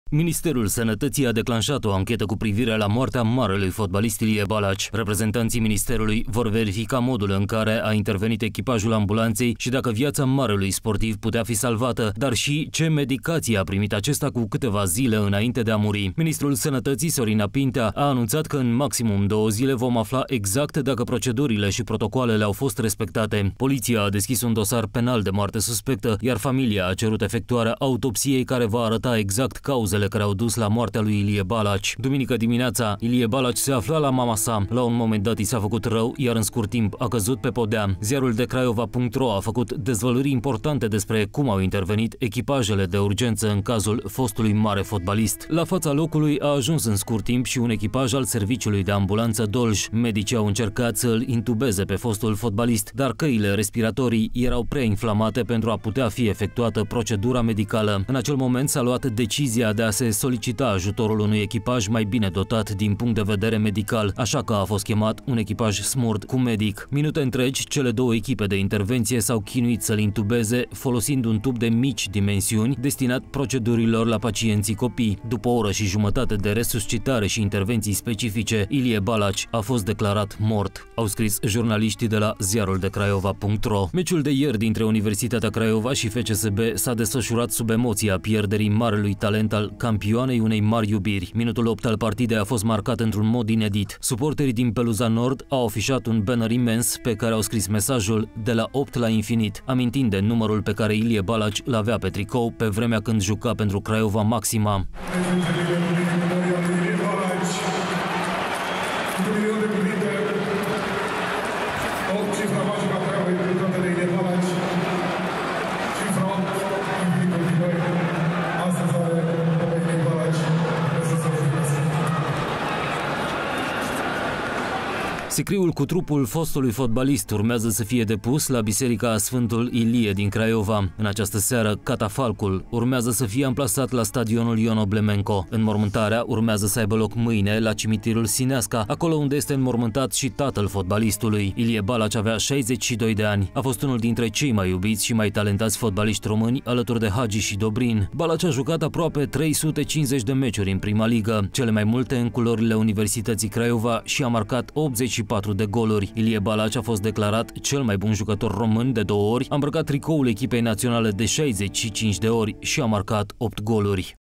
Ministerul Sănătății a declanșat o anchetă cu privire la moartea marelui fotbalist Ilie Balaci. Reprezentanții Ministerului vor verifica modul în care a intervenit echipajul ambulanței și dacă viața marelui sportiv putea fi salvată, dar și ce medicație a primit acesta cu câteva zile înainte de a muri. Ministrul Sănătății, Sorina Pintea, a anunțat că în maximum 2 zile vom afla exact dacă procedurile și protocoalele au fost respectate. Poliția a deschis un dosar penal de moarte suspectă, iar familia a cerut efectuarea autopsiei care va arăta exact cauzele care au dus la moartea lui Ilie Balaci. Duminică dimineața, Ilie Balaci se afla la mama sa. La un moment dat i s-a făcut rău, iar în scurt timp a căzut pe podea. Ziarul de Craiova.ro a făcut dezvăluiri importante despre cum au intervenit echipajele de urgență în cazul fostului mare fotbalist. La fața locului a ajuns în scurt timp și un echipaj al serviciului de ambulanță Dolj. Medicii au încercat să îl intubeze pe fostul fotbalist, dar căile respiratorii erau prea inflamate pentru a putea fi efectuată procedura medicală. În acel moment s-a luat decizia de a se solicita ajutorul unui echipaj mai bine dotat din punct de vedere medical, așa că a fost chemat un echipaj SMURD cu medic. Minute întregi, cele două echipe de intervenție s-au chinuit să-l intubeze folosind un tub de mici dimensiuni destinat procedurilor la pacienții copii. După o oră și jumătate de resuscitare și intervenții specifice, Ilie Balaci a fost declarat mort, au scris jurnaliștii de la ziarul de Craiova.ro. Meciul de ieri dintre Universitatea Craiova și FCSB s-a desfășurat sub emoția pierderii marelui talent al campioanei unei mari iubiri. Minutul 8 al partidei a fost marcat într-un mod inedit. Suporterii din Peluza Nord au afișat un banner imens pe care au scris mesajul "De la 8 la infinit", amintind de numărul pe care Ilie Balaci l-avea pe tricou pe vremea când juca pentru Craiova Maxima. Sicriul cu trupul fostului fotbalist urmează să fie depus la Biserica Sfântul Ilie din Craiova. În această seară, catafalcul urmează să fie amplasat la stadionul Ion Oblemenco. Înmormântarea urmează să aibă loc mâine la cimitirul Sineasca, acolo unde este înmormântat și tatăl fotbalistului. Ilie Balaci avea 62 de ani. A fost unul dintre cei mai iubiți și mai talentați fotbaliști români, alături de Hagi și Dobrin. Balaci a jucat aproape 350 de meciuri în prima ligă, cele mai multe în culorile Universității Craiova, și a marcat 84 de goluri. Ilie Balaci a fost declarat cel mai bun jucător român de 2 ori, a îmbrăcat tricoul echipei naționale de 65 de ori și a marcat 8 goluri.